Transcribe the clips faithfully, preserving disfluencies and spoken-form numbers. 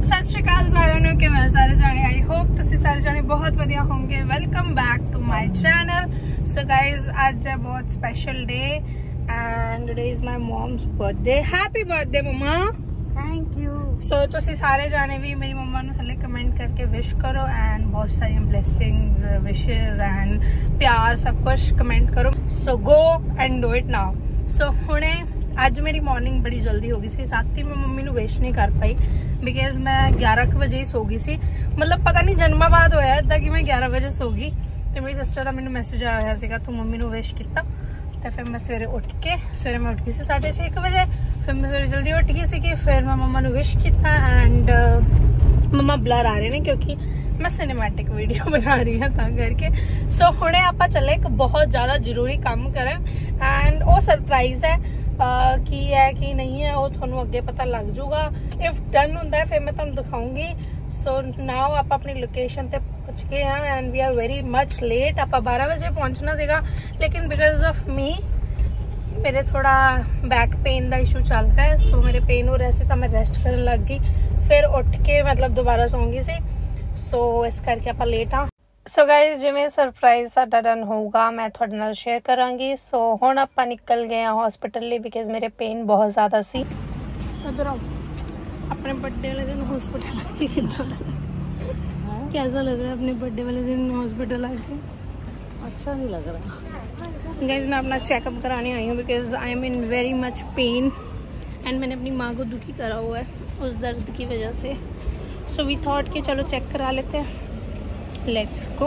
सत श्री अकाल सारिਆਂ ਨੂੰ ਕਿਵੇਂ ਸਾਰੇ ਜਾਣੇ आई होप ਤੁਸੀਂ ਸਾਰੇ ਜਾਣੇ बहुत ਵਧੀਆ ਹੋਵੋਗੇ। Welcome back to my channel. So guys आज है बहुत special day and today is my mom's birthday. Happy birthday मम्मा। Thank you. सो ਤੁਸੀਂ ਸਾਰੇ ਜਾਣੇ ਵੀ ਮੇਰੀ ਮੰਮਾ ਨੂੰ ਥੱਲੇ ਕਮੈਂਟ ਕਰਕੇ ਵਿਸ਼ ਕਰੋ एंड बहुत सारी ब्लेसिंग्स विशेस एंड प्यार सब कुछ कमेंट करो। So go and do it now. So हुणे ਅੱਜ मेरी मॉर्निंग बड़ी जल्दी हो गई सी। राती मैं मम्मी ਨੂੰ विश नहीं कर पाई बिकॉज मैं ग्यारह बजे ही सो गई सी। मतलब पता नहीं जन्मा बाद होया इदा कि मैं ग्यारह बजे सो गई तो मेरी सिस्टर का मैंने मैसेज आया हुआ सीगा तू मम्मी ਨੂੰ विश किया। तो फिर मैं सवेरे उठ के सवेरे मैं उठ गई सी साढ़े छे एक बजे। फिर मैं सवेरे जल्दी उठ गई सी। फिर मैं मम्मा ਨੂੰ विश किया एंड मम्मा ब्लर आ रहे हैं क्योंकि मैं सिनेमैटिक वीडियो बना रही हूँ तां करके। सो हुणे आपां चले एक बहुत ज़्यादा जरूरी काम करन एंड वो सरप्राइज है की है कि नहीं है वो थोनू अगे पता लग जाऊगा। इफ डन होंदा है फिर मैं तुहानू दिखाऊंगी। सो नाउ आप अपनी लोकेशन ते पहुंच गए हैं and we are very much late. आप बारह बजे पहुंचना सीगा लेकिन बिकॉज ऑफ मी मेरे थोड़ा बैक पेन का इशू चल रहा है। सो मेरे पेन हो रहा सी तो मैं रेस्ट करने लग गई। फिर उठ के मतलब दोबारा सौंगी सी। सो इस करके आप लेट हाँ। सो गाइज जिवें सरप्राइज साडा डन होगा मैं तुहाडे नाल शेयर करांगी। सो हुण आपां निकल गए हॉस्पिटल लिए बिकॉज मेरे पेन बहुत ज़्यादा सी। उधर आओ अपने बर्थडे वाले दिन हॉस्पिटल आके कितना कैसा लग रहा है अपने बर्थडे वाले दिन हॉस्पिटल आके? अच्छा नहीं लग रहा। गाइज मैं अपना चेकअप कराने आई हूँ because I am in very much pain and मैंने अपनी माँ को दुखी करा हुआ है उस दर्द की वजह से। सो वी थॉट कि चलो चेक करा लेते हैं। Let's go.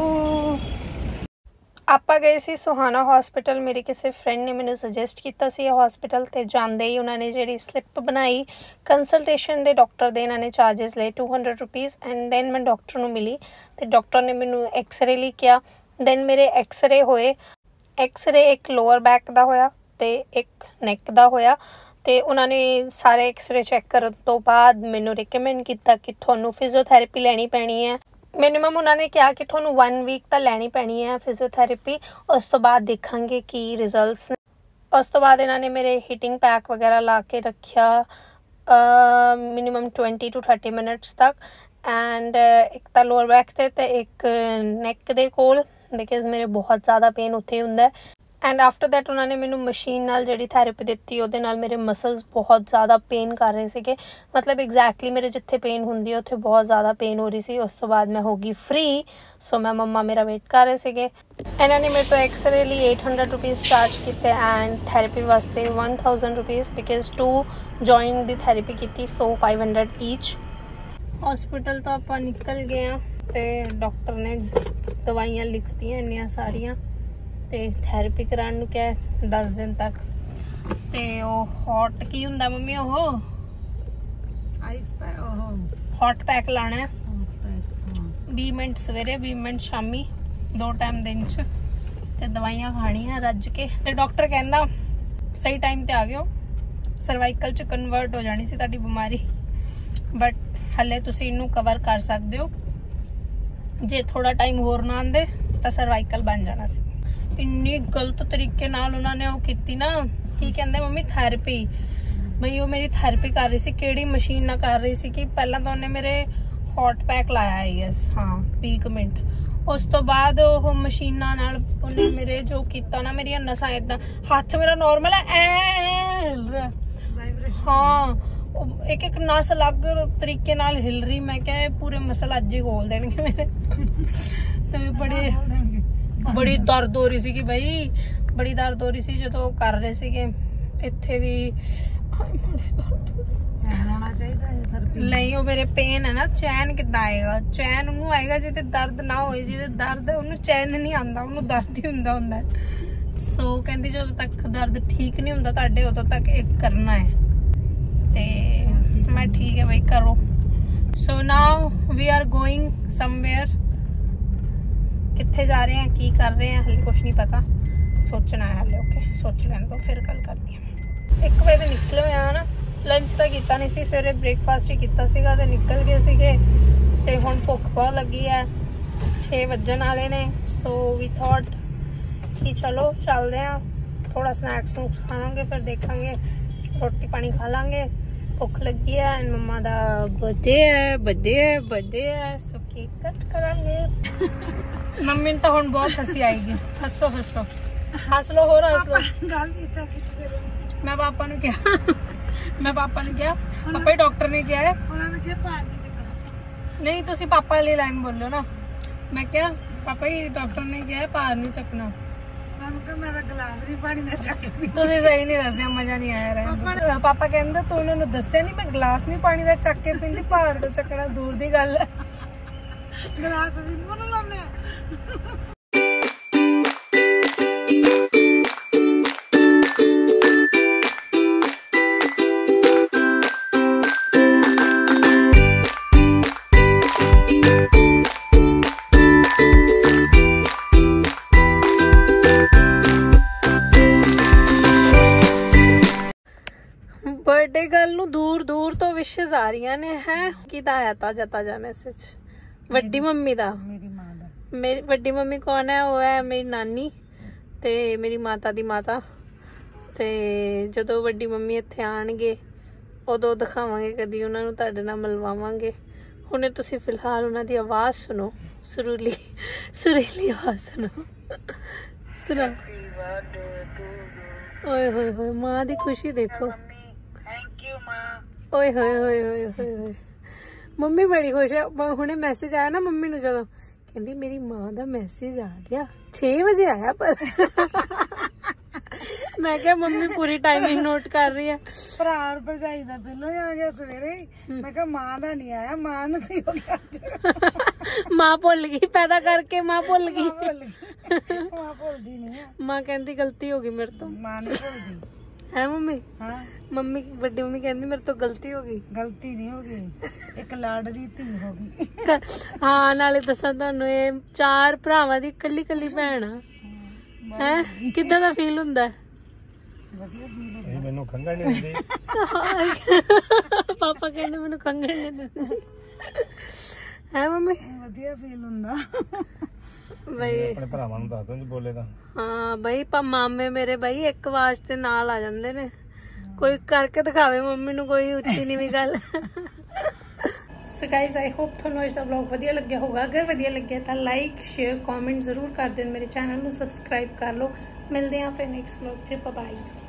ਆਪਾਂ ਗਏ ਸੀ ਸੁਹਾਣਾ ਹਸਪੀਟਲ। ਮੇਰੇ ਕਿਸੇ ਫਰੈਂਡ ਨੇ ਮੈਨੂੰ ਸੁਜੈਸਟ ਕੀਤਾ ਸੀ ਇਹ ਹਸਪੀਟਲ ਤੇ ਜਾਂਦੇ ਹੀ ਉਹਨਾਂ ਨੇ ਜਿਹੜੀ ਸਲਿੱਪ ਬਣਾਈ ਕੰਸਲਟੇਸ਼ਨ ਦੇ ਡਾਕਟਰ ਦੇ ਇਹਨਾਂ ਨੇ ਚਾਰजेस ਲਏ two hundred rupees and then ਮੈਂ ਡਾਕਟਰ ਨੂੰ ਮਿਲੀ ਤੇ ਡਾਕਟਰ ਨੇ ਮੈਨੂੰ ਐਕਸ-ਰੇ ਲਈ ਕਿਹਾ। ਦੈਨ ਮੇਰੇ ਐਕਸ-ਰੇ ਹੋਏ। ਐਕਸ-ਰੇ ਇੱਕ ਲੋਅਰ ਬੈਕ ਦਾ ਹੋਇਆ ਤੇ ਇੱਕ ਨੈਕ ਦਾ ਹੋਇਆ ਤੇ ਉਹਨਾਂ ਨੇ ਸਾਰੇ ਐਕਸ-ਰੇ ਚੈੱਕ ਕਰਨ ਤੋਂ ਬਾਅਦ ਮੈਨੂੰ ਰਿਕਮੈਂਡ ਕੀਤਾ ਕਿ ਤੁਹਾਨੂੰ ਫਿਜ਼ੀਓਥੈਰੇਪੀ ਲੈਣੀ ਪੈਣੀ ਹੈ। मिनिमम उन्होंने कहा कि थोनू वन वीक तो लैनी पैनी है फिजियोथैरेपी। उस तो बाद देखांगे कि रिजल्ट्स ने। उस तो बाद इन्होंने मेरे हीटिंग पैक वगैरह ला के रखा minimum twenty to thirty minutes तक एंड एक तो लोअर बैक ते ते एक नैक दे कोल बिकॉज मेरे बहुत ज़्यादा पेन उत्थे हुंदा है। एंड आफ्टर दैट उन्होंने मैनू मशीन नाल जिहड़ी थैरेपी दित्ती उहदे नाल मेरे मसल्स बहुत ज़्यादा पेन कर रहे थे। मतलब एग्जैक्टली मेरे जिथे पेन हुंदी उत्थे बहुत ज़्यादा पेन हो रही सी। उस तो बाद मैं हो गई फ्री। सो मैं मम्मा मेरा वेट कर रहे थे। इन्होंने मेरे तो एक्सरे लिए एट हंड्रड रुपीज़ चार्ज किए एंड थैरेपी वास्ते one thousand rupees because to join the therapy की। So five hundred each. Hospital तो आप निकल गए हैं तो डॉक्टर ने दवाइयाँ लिखती इन्नियां सारियां ਤੇ ਥੈਰੇਪੀ ਕਰਾਉਣ ਨੂੰ ਕਿਹਾ दस दिन तक। ਤੇ ਉਹ ਹੌਟ ਕੀ ਹੁੰਦਾ ਮੰਮੀ ਉਹ ਆਈਸ ਪੈ ਉਹ ਹੌਟ ਪੈਕ ਲਾਣਾ ਹੈ बीस ਮਿੰਟ ਸਵੇਰੇ बीस ਮਿੰਟ ਸ਼ਾਮੀ ਦੋ ਟਾਈਮ ਦਿਨ ਚ ਤੇ ਦਵਾਈਆਂ ਖਾਣੀਆਂ ਰੱਜ ਕੇ। ਤੇ ਡਾਕਟਰ ਕਹਿੰਦਾ ਸਹੀ ਟਾਈਮ ਤੇ ਆ ਗਿਓ ਸਰਵਾਈਕਲ ਚ ਕਨਵਰਟ ਹੋ ਜਾਣੀ ਸੀ ਤੁਹਾਡੀ ਬਿਮਾਰੀ ਬਟ ਹਲੇ ਤੁਸੀਂ ਇਹਨੂੰ ਕਵਰ ਕਰ ਸਕਦੇ ਹੋ। ਜੇ ਥੋੜਾ ਟਾਈਮ ਹੋਰ ਨਾ ਆਂਦੇ ਤਾਂ ਸਰਵਾਈਕਲ ਬਣ ਜਾਣਾ ਸੀ। इन्नी गलत तरीके नाल उन्होंने वो की ना की कहते मम्मी थैरेपी बई वो मेरी थैरेपी कर रही सी केड़ी मशीन ना कर रही सी कि पहला तो उन्हें मेरे हॉट पैक लाया है यस हाँ बीस मिनट। उस तो बाद वो मशीना नाल उन्हें मेरे जो किया ना मेरी नसां इदा हाथ मेरा नॉर्मल है ए हाँ एक एक नस अलग तरीके नाल हिल रही। मैं क्या पूरे मसल अज ही खोल देंगे मेरे तो बड़े बड़ी दर्द हो रही सी कि भाई बड़ी दर्द हो रही सी जो कर रहे थे इत्थे भी नहीं वो मेरे पेन है ना चैन कितना आएगा चैन उन्होंने आएगा जिते दर्द ना हो जिते दर्द है उन्होंने चैन नहीं आता उन्होंने दर्द ही हुंदा हुंदा है। सो कहती जो तक दर्द ठीक नहीं हुंदा तुहाडे उदों तक एक करना है ते मैं ठीक है भाई करो। So now we are going somewhere. कित्थे जा रहे हैं की कर रहे हैं हले कुछ नहीं पता सोचना है हले। ओके सोच लैन दो फिर गल करती हैं। एक बजे निकले हुए हैं ना लंच तो किया नहीं सी सवेरे ब्रेकफास्ट ही किया सीगा ते निकल गए सीगे ते हुण भुख बहुत लगी है छे वजन वाले ने। सो वी थॉट कि चलो चलते हैं थोड़ा स्नैक्स स्नूक्स खावांगे फिर देखांगे रोटी पानी खा लांगे भुख लगी है एंड मम्मा दा बर्थडे है बर्थडे है बर्थडे है सो केक कट करांगे। मम्मी तो हुण बहुत हंसी आएगी। हसो हसो हस लो होर हस लो। मैं पापा ने क्या मैं पापा ने क्या पापा ही डॉक्टर ने क्या है नहीं तुसी पापा वाली लाइन बोलो ना। मैं क्या पापा ही डॉक्टर ने क्या है भार नहीं चकना। ਤੁਸੀਂ ਸਹੀ ਨਹੀਂ ਦੱਸਿਆ ਮਜ਼ਾ ਨਹੀਂ ਆਇਆ ਰਹਿਣ। ਪਾਪਾ ਕਹਿੰਦੇ ਤੂੰ ਉਹਨਾਂ ਨੂੰ ਦੱਸਿਆ ਨਹੀਂ ਮੈਂ ਗਲਾਸ ਨਹੀਂ ਪਾਣੀ ਦਾ ਚੱਕ ਕੇ ਪੀਂਦੀ ਭਾਰ ਦਾ ਚੱਕਣਾ ਦੂਰ ਦੀ ਗੱਲ ਹੈ। ਗਲਾਸ ਅਸੀਂ ਮੂੰਹ ਨੂੰ ਲਾਉਂਦੇ ਆ। बर्थडे गर्ल नू दूर दूर तो विशेस आ रही ने है किदा आया ताजा ताजा मैसेज वड्डी मम्मी दा मेरी मां दा। मेरी वड्डी मम्मी कौन है वो है मेरी नानी ते मेरी माता दी माता ते जदों वड्डी मम्मी इत्थे आणगे उदों दिखावांगे कदी उन्हां नू तुहाडे नाल मिलवावांगे। हुणे तुसीं फिलहाल उन्हां दी आवाज़ सुनो सुरीली सुरीली आवाज़ सुनो सुनो। ओए होए होए मां दी खुशी देखो। ओए होए होए होए होए होए मम्मी बड़ी खुश है। हुणे मैसेज आया ना मम्मी नू जदों कहंदी मेरी मां दा मैसेज आ गया छे बजे आया पर मैं क्या मम्मी पूरी टाइमिंग नोट कर रही है। भरा और भरजाई दा पहलों ही आ गया सवेरे। मैं क्या मां दा नहीं आया मां नू की हो गया। मां भुल गई पैदा करके मां भुल गई मां भुलदी नहीं है। मां कहंदी गलती हो गई मेरे तो। मां नहीं भुलदी है मम्मी। हाँ मम्मी बड़ी मम्मी कहती मेरे तो गलती हो गई। गलती नहीं हो गई एक लाडली धी हो गई। हाँ नाले दसा तुहानू ये चार भरावां दी कल्ली कल्ली भैन आ है किद्दां दा फील हुंदा है? वधिया फील हुंदा। मैनू खंघण नहीं दिंदी पापा कहंदे मैनू खंघण नहीं दिंदी है मम्मी वधिया फील हुंदा। भाई अपने भरावां नू दस दो बोले तां हाँ भाई पा मामे मेरे भाई एक आवाज ते नाल आ जांदे ने कोई करके दिखावे मम्मी नू कोई उच्ची नीवी गल। सो गाइस आई होप तुहानू अज दा व्लॉग वधिया लग्या होगा। अगर वधिया लग्या तां लाइक शेयर कमेंट जरूर कर देन। मेरे चैनल नू सबसक्राइब कर लो। मिलदे हां फिर नेक्स्ट व्लॉग च बाय बाय।